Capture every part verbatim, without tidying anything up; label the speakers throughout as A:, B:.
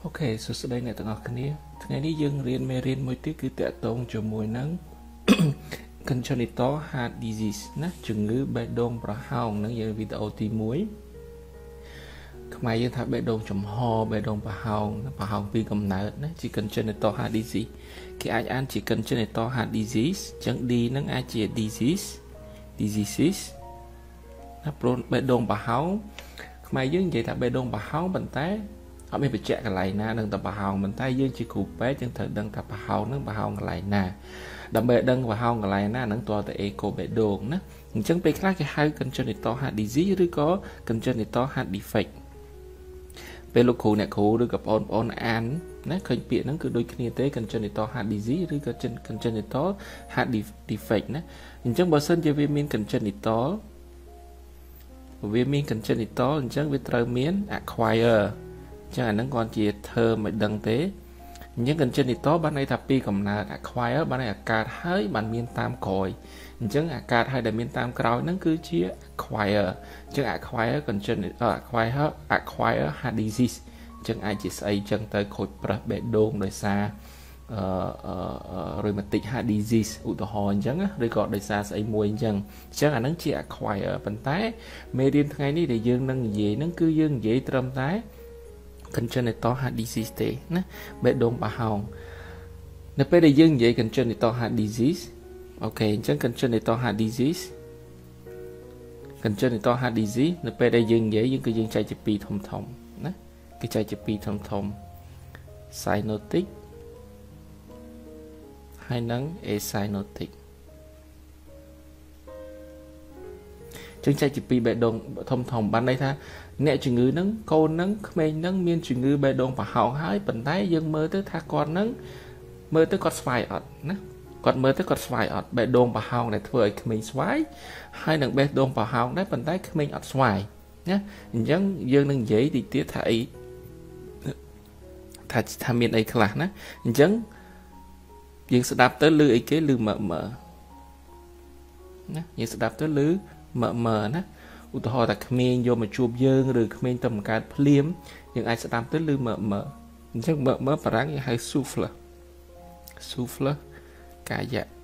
A: Ok, so sau đây này tụi ngọc kia ngàyนี้យើងរៀនមេរៀនមួយទៀតគឺតាក់ទងជាមួយនឹង congenital heart disease ណាជំងឺបេះដូងប្រហោងនឹងយើងវីដេអូទីមួយខ្មែរយើងថាបេះដូងចំហបេះដូងប្រហោងប្រហោងពីកំណើតណាជា congenital heart disease គេអាចអានជា congenital heart disease ចឹង D នឹងអាចជា disease diseases ណាព្រោះបេះដូងប្រហោងខ្មែរយើងនិយាយថាបេះដូងប្រហោងប៉ុន្តែអត់មានបច្ចៈកន្លែងណានឹងតែប្រហោងប៉ុន្តែយើងជាគ្រូពេទ្យយើងត្រូវដឹងថាប្រហោងនឹងប្រហោងកន្លែងណាដើម្បីដឹងប្រហោងកន្លែងណានឹងតើទៅអេកូបេះដូងណាអញ្ចឹងពេលខ្លះគេហៅ congenital heart disease ឬក៏ congenital heart defect ពេលលោកគ្រូអ្នកគ្រូឬក៏បងប្អូនអានណាឃើញពាក្យហ្នឹងគឺដូចគ្នាទេ congenital heart disease ឬក៏ congenital heart defect ណាអញ្ចឹងបើសិនជាវាមាន congenital វាមាន congenital អញ្ចឹងវាត្រូវមាន acquire ចឹងអាហ្នឹងគាត់ជា term មិនដឹងទេអញ្ចឹង congenital បានន័យថាពីកំណើត acquire បានន័យអាកើតហើយបានមានតាមក្រោយអញ្ចឹងអាកើតហើយដែលមានតាមក្រោយហ្នឹងគឺជា acquire អញ្ចឹង acquire congenital acquire acquire heart disease អញ្ចឹងអាចជាស្អីអញ្ចឹងទៅខូចប្រេះបេះដូងដោយសារអឺ rheumatic heart disease ឧទាហរណ៍អញ្ចឹងឬក៏ដោយសារស្អីមួយអញ្ចឹងអញ្ចឹងអាហ្នឹងជា acquire ប៉ុន្តែមេរៀនថ្ងៃនេះដែលយើងនឹងនិយាយហ្នឹងគឺយើងនិយាយត្រឹមតែcongenital heart disease ទេណាបេះដូងប្រហោងនៅពេលដែលយើងនិយាយ congenital heart disease អូខេអញ្ចឹង congenital heart disease congenital heart disease នៅពេលដែលយើងនិយាយយើងគឺយើងចែកជាពីរធំធំណាគេចែកជាពីរធំធំ cyanotic ហើយនិង acyanotic ចឹងចែកជាពីរបេះដូងធំធំបានន័យថាអ្នកជំងឺហ្នឹងកូនហ្នឹងក្មេងហ្នឹងមានជំងឺបេះដូងប្រហោងហើយប៉ុន្តែយើងមើលទៅថាគាត់ហ្នឹងមើលទៅគាត់ស្វាយអត់ណាគាត់មើលទៅគាត់ស្វាយអត់បេះដូងប្រហោងដែលធ្វើឲ្យក្មេងស្វាយហើយនឹងបេះដូងប្រហោងដែរប៉ុន្តែក្មេងអត់ស្វាយណាអញ្ចឹងយើងនឹងនិយាយតិចទៀតថាអីថាថាមានអីខ្លះណាអញ្ចឹងយើងស្ដាប់ទៅឮអីគេឮមើមើណាយើងស្ដាប់ទៅឮមើមើណាឧទាហរណ៍ថាក្មេងយកមកជួបយើងឬក្មេងទៅបង្កើតភ្លាមយើងអាចស្ដាប់ទៅឬមើមើអញ្ចឹងមើមើបារាំងគេហៅ souffle souffle កាយៈ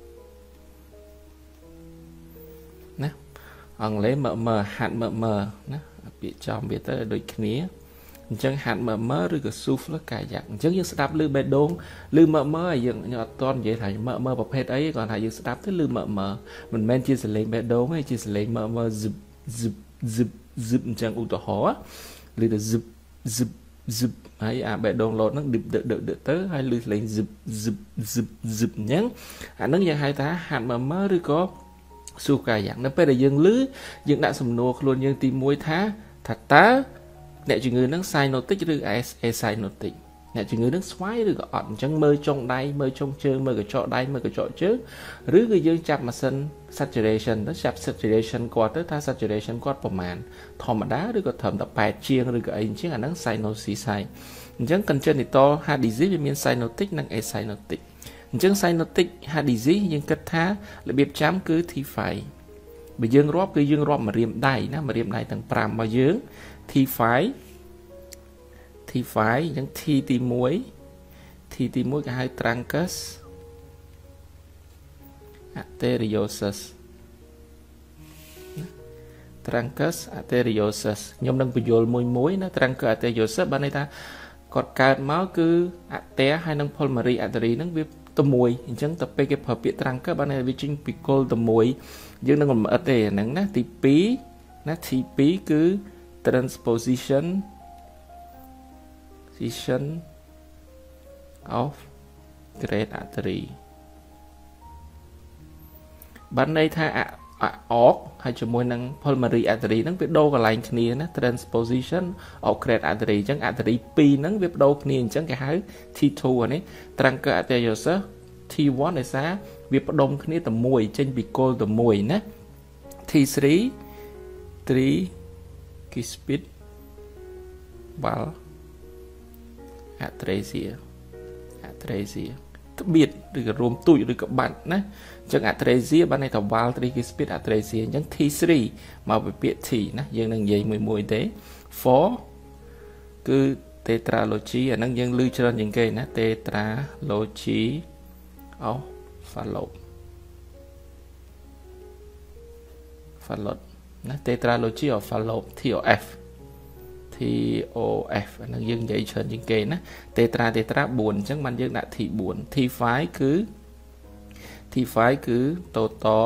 A: ណាអង់គ្លេសមើមើហាត់មើមើណាពាក្យចំវាទៅដូចគ្នាអញ្ចឹងហាត់មើមើឬក៏ souffle កាយៈអញ្ចឹងយើងស្ដាប់ឮបេះដូងឬមើមើយើងអត់តន់និយាយថាមើមើប្រភេទអីគាត់ថាយើងស្ដាប់ទៅឮមើមើមិនមែនជាសលេងបេះដូងទេជាសលេងមើមើ zip zip zip អញ្ចឹងឧទាហរណ៍ឬទៅ zip zip zip ហើយអាបេះដូងលោតហ្នឹងឌឹកឌឹកឌឹកទៅហើយឮលេង zip zip zip zip អញ្ចឹងអាហ្នឹងយើងហៅថាហាត់មើមើឬក៏ស៊ូកាយ៉ាងនៅពេលដែលយើងឮយើងដាក់សំណួរខ្លួនយើងទីមួយថាថាតើអ្នកជំងឺហ្នឹង cyanotic ឬ acyanotic អ្នកជំងឺនឹងស្វាយឬក៏អត់អញ្ចឹងមើលចុងដៃមើលចុងជើងមើលកញ្ចក់ដៃមើលកញ្ចក់ជើងឬក៏យើងចាប់ម៉ាស៊ីន saturation ទៅចាប់ saturation គាត់ទៅថា saturation គាត់ប្រមាណធម្មតាឬក៏ត្រឹមតែแปดជាងឬក៏អីអញ្ចឹងអាហ្នឹង cyanosis ហើយអញ្ចឹង congenital heart disease វាមាន cyanotic និង acyanotic អញ្ចឹង cyanotic heart disease យើងគិតថារបៀបចាំគឺ T ហ្វៃ បើយើងរាប់គឺយើងរាប់ម្រាមដៃណាម្រាមដៃទាំងប្រាំរបស់យើង T ហ្វៃT ហ្វៃអញ្ចឹង T ទីមួយ T ទីមួយគេហៅ truncus arteriosus truncus arteriosus ខ្ញុំនឹងបញ្យល់មួយមួយណា truncus arteriosus បានន័យថាគាត់កើតមកគឺ artery ហើយនិង pulmonary artery ហ្នឹងវាទៅមួយអញ្ចឹងទៅពេលគេប្រើពាក្យ truncus បានន័យថាវាចេញពីគល់ទៅមួយយើងនឹងមិនអត់ទេអាហ្នឹងណាទីពីរណា T ពីរគឺ transposition of great artery បានន័យថាអកហើយជាមួយនឹង pulmonary artery ហ្នឹងវាដូរកន្លែងគ្នាណា transposition of great artery អញ្ចឹង artery ពីរហ្នឹងវាបដូរគ្នាអញ្ចឹងគេហៅ T two អានេះ truncus arteriosus T one ដោយសារវាផ្ដុំគ្នាទៅមួយចេញពីគល់ទៅមួយណា T three three tricuspid valve atresia atresia ត្បៀតឬក៏រួមទូចឬក៏បាត់ណាអញ្ចឹង atresia បានន័យថា valve tricuspid atresia អញ្ចឹង T three មកពីពាក្យ T ណាយើងនឹងនិយាយមួយមួយទេ four គឺ tetralogy អានឹងយើងឮច្រើនជាងគេណា tetralogy of Fallot Fallot ណា tetralogy of Fallot T O F T O F អានឹងយើងនិយាយច្រើនជាងគេណា tetra tetra bốnអញ្ចឹងបានយើងដាក់ T bốn T five គឺ T five គឺ total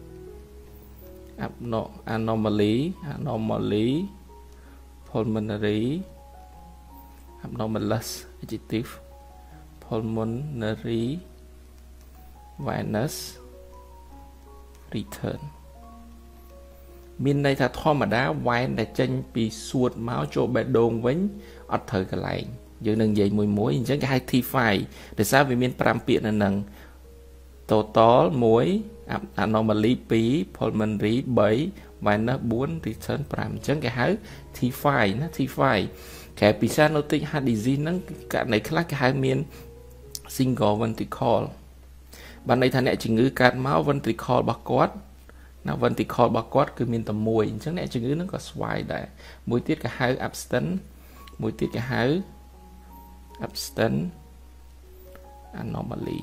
A: anomaly anomaly pulmonary abnormalus adjective pulmonary venous return មានន័យថាធម្មតាវ៉ែនដែលចេញពីសួតមកចូលបេះដូងវិញអត់ត្រូវកន្លែងយើងនឹងនិយាយមួយមួយអញ្ចឹងគេហៅ T five ដោយសារវាមានfiveពាក្យនៅនឹង total one anomaly two pulmonary three venous four return five អញ្ចឹងគេហៅ T five ណា T five គេពិសា notic heart disease ហ្នឹងករណីខ្លះគេហៅមាន single ventricle បានន័យថាអ្នកជំងឺកើតមក ventricle របស់គាត់ណា ventricle របស់គាត់គឺមានតែមួយអញ្ចឹងអ្នកជំងឺហ្នឹងក៏ស្វាយដែរមួយទៀតគេហៅ abstent មួយទៀតគេហៅ abstent anomaly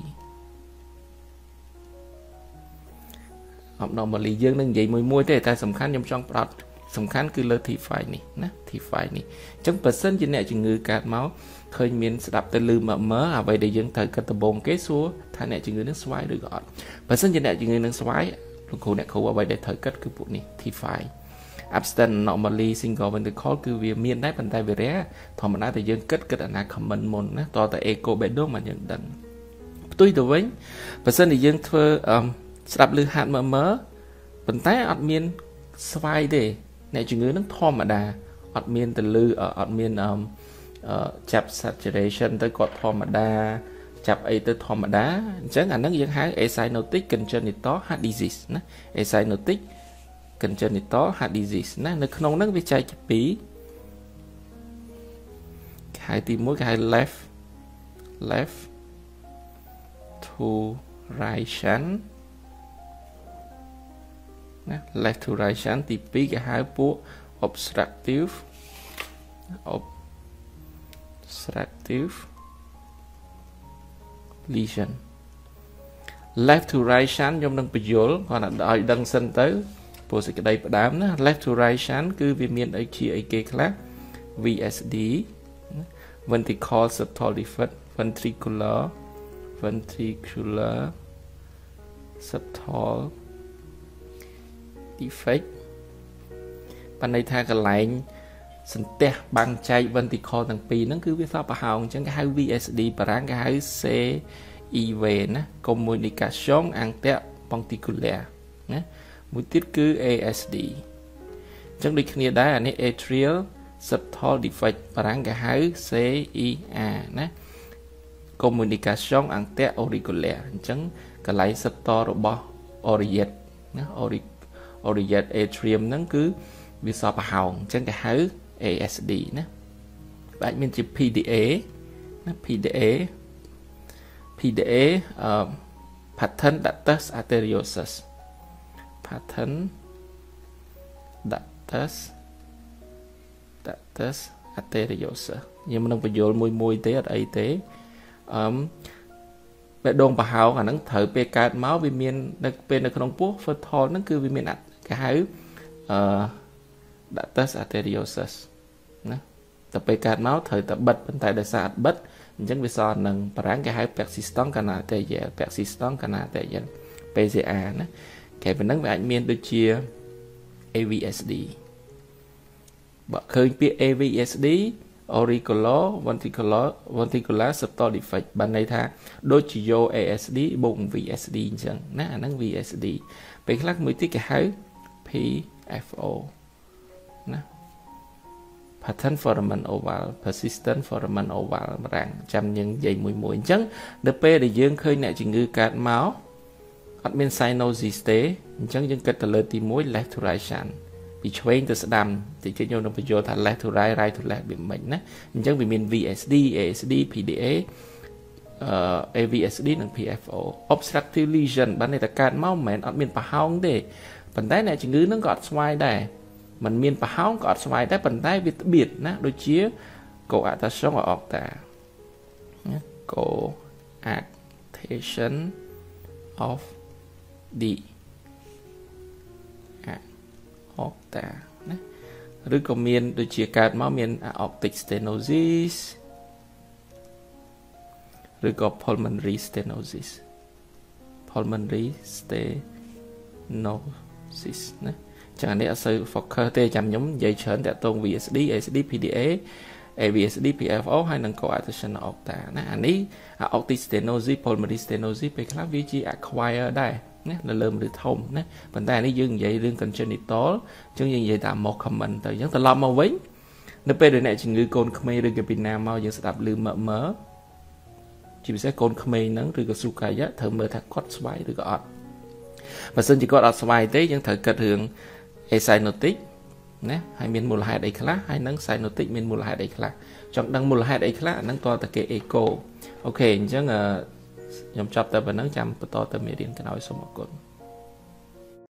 A: abnormally យើងនឹងនិយាយមួយមួយទេតែសំខាន់ខ្ញុំចង់ផ្ដោតសំខាន់គឺលើ T five នេះណា T five នេះអញ្ចឹងបើសិនជាអ្នកជំងឺកើតមកឃើញមានស្ដាប់ទៅលឺមកមើលអ្វីដែលយើងត្រូវគិតដំបូងគេសួរថាអ្នកជំងឺនឹងស្វាយឬក៏អត់បើសិនជាអ្នកជំងឺនឹងស្វាយលោកគ្រូអ្នកគ្រូអ្វីដែលត្រូវគិតគឺពួកនេះ T five abstent anomaly single ventricle គឺវាមានដែរប៉ុន្តែវារ៉ែធម្មតាតែយើងគិតគិតអាណា comment មុនណាតតែ echo bedroom មកយើងដឹងផ្ទុយទៅវិញបើសិនជាយើងធ្វើអឺស្ដាប់ឮហាត់មើលមើលប៉ុន្តែអត់មានស្វាយទេអ្នកជំងឺនឹងធម្មតាអត់មានទៅឮអត់មានអឺចាប់ saturation ទៅគាត់ធម្មតាចាប់អីទៅធម្មតាអញ្ចឹងអាហ្នឹងយើងហៅ acyanotic congenital heart disease ណា acyanotic congenital heart disease ណានៅក្នុងហ្នឹងវាចែកជាពីរគេហៅទីមួយគេហៅ left left to right shunt ណា left to right shunt ទីពីរគេហៅពួក obstructive obstructive lesion left to right shunt ខ្ញុំនឹងបញ្យល់គាត់ឲ្យដឹងសិនទៅព្រោះសេចក្តីផ្ដើមណា left to right shunt គឺវាមានអីជាអីគេខ្លះ V S D ventricle septal defect ventricular ventricular septal defect បានន័យថាកន្លែងសន្ទះបាំងចែក ventricle ទាំងពីរហ្នឹងគឺវាសពប្រហោងអញ្ចឹងគេហៅ V S D បារាំងគេហៅ C E V ណា communication interpunctulaire ណាមួយទៀតគឺ A S D អញ្ចឹងដូចគ្នាដែរអានេះ atrial septal defect បារាំងគេហៅ C E R ណា communication interauricular អញ្ចឹងកន្លែង septal របស់ auriate ណា auriate atrium ហ្នឹងគឺវាសពប្រហោងអញ្ចឹងគេហៅ A S D ណាអាចមានជា P D A ណា P D A P D A អឺ patent ductus arteriosus patent ductus ductus arteriosus ខ្ញុំនឹងបញ្យល់មួយមួយទេអត់អីទេអឺបេះដូងប្រហោងអាហ្នឹងត្រូវពេលកើតមកវាមាននៅពេលនៅក្នុងពោះ fertile ហ្នឹងគឺវាមានគេហៅអឺ ductus arteriosus ណាតែពេលកើតមកត្រូវតែបិទប៉ុន្តែដោយសារអត់បិទអញ្ចឹងវាសល់នឹងបារាំងគេហៅ persistent canal-arterial persistent canal-arterial P C A ណាគេប៉ុណ្ណឹងវាអាចមានដូចជា A V S D បើឃើញពាក្យ A V S D auricular ventricular ventricular septal defect បានន័យថាដូចជាយក A S D បូក V S D អញ្ចឹងណាអាហ្នឹង V S D ពេលខ្លះមួយទៀតគេហៅ P F O ណា patent foramen oval persistent foramen oval បារាំងចាំយើងនិយាយមួយមួយអញ្ចឹងនៅពេលដែលយើងឃើញអ្នកជំងឺកើតមកអត់មាន cyanosis ទេអញ្ចឹងយើងគិតទៅលើទីមួយ left to right shunt ពីឆ្វេងទៅស្ដាំតិចតិចខ្ញុំនឹងបញ្យល់ថា left to right right to left វាមិនណាអញ្ចឹងវាមាន V S D A S D P D A អឺ A V S D និង P F O obstructive lesion បានន័យថាកើតមកមិនមែនអត់មានប្រហោងទេប៉ុន្តែអ្នកជំងឺនឹងក៏អត់ស្វាយដែរมันមានប្រហោងក៏អត់ស្វាយដែរប៉ុន្តែវាត្បៀតណាដូចជា coarctation aorta coarctation of the aorta ឬក៏មានដូចជាកើតមកមាន aortic stenosis ឬក៏ pulmonary stenosis pulmonary stenosis ណាចឹងអានេះអត់សូវ focus ទេចាំខ្ញុំនិយាយច្រើនតាក់ទង vê ét đê เอ เอส ดี pê đê a เอ vê ét đê พี เอฟ โอ ហើយនិង coarctation aorta ណាអានេះ aortic stenosis pulmonary stenosis ពេលខ្លះវាជា acquire ដែរណានៅលើមនុស្សធំណាប៉ុន្តែនេះយើងនិយាយរឿង congenital អញ្ចឹងយើងនិយាយតាម more common ទៅអញ្ចឹងត្រឡប់មកវិញនៅពេលដែលអ្នកជំងឺកូនក្មេងឬក៏ពីណាមកយើងស្ដាប់ឮមើលមើលជាពិសេសកូនក្មេងហ្នឹងឬក៏ស៊ូកាយត្រូវមើលថាគាត់ស្វាយឬក៏អត់បើសិនជាគាត់អត់ស្វាយទេយើងត្រូវគិតរឿង acyanotic ណាហើយមានមូលហេតុអីខ្លះហើយនឹង cyanotic មានមូលហេតុអីខ្លះចង់ដឹងមូលហេតុអីខ្លះអាហ្នឹងតើតើគេ echo អូខេអញ្ចឹងខ្ញុំចាប់តែប៉ុណ្្នឹងចាំបន្តទៅមេរៀនក្រោយសូមអរគុណ